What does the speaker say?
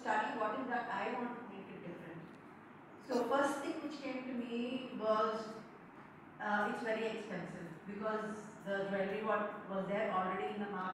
study what is that I want to make it different. So first thing which came to me was it's very expensive because the jewelry what was there already in the market.